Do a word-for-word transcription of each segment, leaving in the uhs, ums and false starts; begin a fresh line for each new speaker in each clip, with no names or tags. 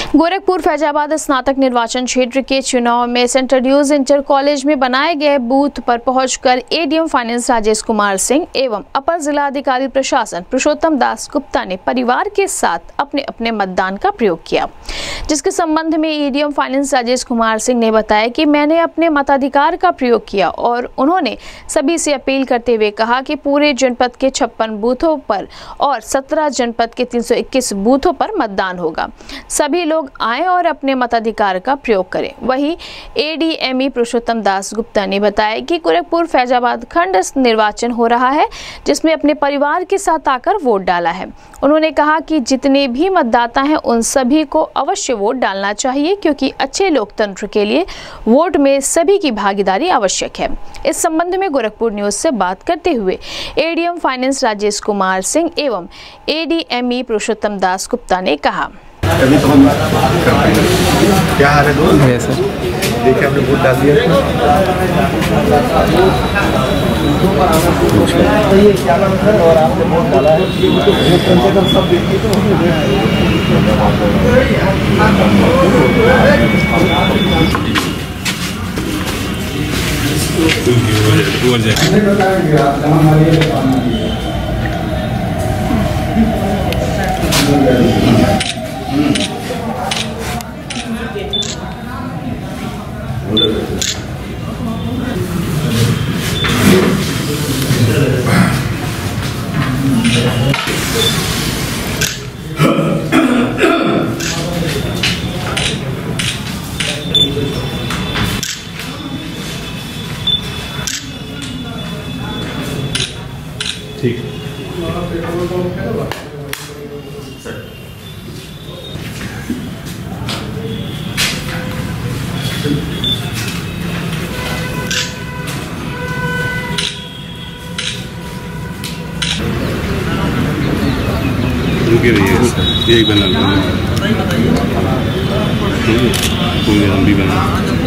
गोरखपुर फैजाबाद स्नातक निर्वाचन क्षेत्र के चुनाव में सेंट्रल ड्यूज इंटर कॉलेज में बनाए गए बूथ पर पहुंचकर एडीएम फाइनेंस राजेश कुमार सिंह एवं अपर जिला अधिकारी प्रशासन पुरुषोत्तम दास गुप्ता ने परिवार के साथ अपने अपने मतदान का प्रयोग किया, जिसके संबंध में एडीएम फाइनेंस राजेश कुमार सिंह ने बताया कि मैंने अपने मताधिकार का प्रयोग किया और उन्होंने सभी से अपील करते हुए कहा कि पूरे जनपद के छप्पन बूथों पर और सत्रह जनपद के तीन सौ इक्कीस बूथों पर मतदान होगा। सभी लोग आए और अपने मताधिकार का प्रयोग करें। वहीं एडीएमई पुरुषोत्तम दास गुप्ता ने बताया कि गोरखपुर फैजाबाद खंड निर्वाचन हो रहा है, जिसमें अपने परिवार के साथ आकर वोट डाला है। उन्होंने कहा कि जितने भी मतदाता हैं उन सभी को अवश्य वोट डालना चाहिए, क्योंकि अच्छे लोकतंत्र के लिए वोट में सभी की भागीदारी आवश्यक है। इस संबंध में गोरखपुर न्यूज से बात करते हुए एडीएम फाइनेंस राजेश कुमार सिंह एवं एडीएमई पुरुषोत्तम दास गुप्ता ने कहा,
अभी तो हम क्या हाल है दोस्त है सर, देखिए हमने वोट डाल दिया और आपने वोट डाला है, कम से कम सब देखिए ठीक रुके रहिए, यही बना हम भी बना।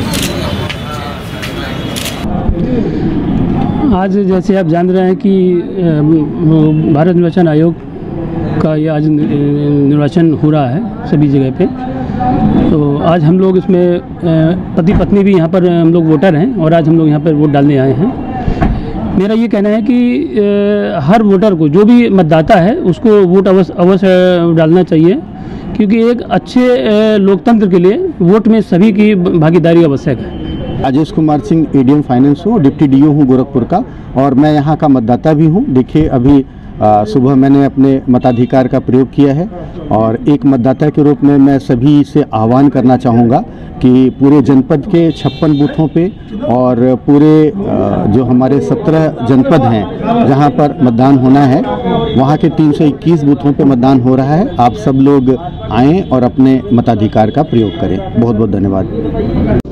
आज जैसे आप जान रहे हैं कि भारत निर्वाचन आयोग का ये आज निर्वाचन हो रहा है सभी जगह पे, तो आज हम लोग इसमें पति पत्नी भी यहाँ पर हम लोग वोटर हैं और आज हम लोग यहाँ पर वोट डालने आए हैं। मेरा ये कहना है कि हर वोटर को, जो भी मतदाता है, उसको वोट अवश्य अवश्य डालना चाहिए, क्योंकि एक अच्छे लोकतंत्र के लिए वोट में सभी की भागीदारी आवश्यक है।
राजेश कुमार सिंह एडीएम फाइनेंस हूँ, डिप्टी डीओ हूँ गोरखपुर का, और मैं यहाँ का मतदाता भी हूँ। देखिए अभी आ, सुबह मैंने अपने मताधिकार का प्रयोग किया है और एक मतदाता के रूप में मैं सभी से आह्वान करना चाहूँगा कि पूरे जनपद के छप्पन बूथों पे और पूरे आ, जो हमारे सत्रह जनपद हैं जहाँ पर मतदान होना है, वहाँ के तीन सौ इक्कीस बूथों पे मतदान हो रहा है। आप सब लोग आएँ और अपने मताधिकार का प्रयोग करें। बहुत बहुत धन्यवाद।